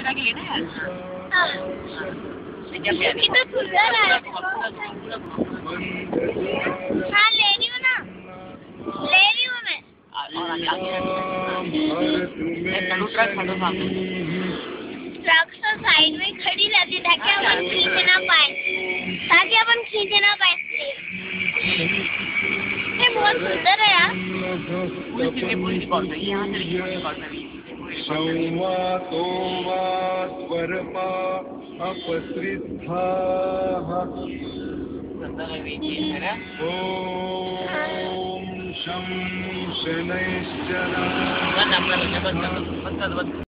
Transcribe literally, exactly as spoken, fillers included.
दूसरा के लिए ना यार। हाँ। कितना सुंदर है। हाँ ले रही हूँ ना, ले रही हूँ मैं। और आगे आगे ट्रक तो साइड में खड़ी रहती ताकि अपन खींच ना पाए, ताकि अपन खींच ना पाए। ये बहुत सुंदर है यार। संवातो वा स्वरपा अपसृद्धाः ॐ शं शनैश्चराय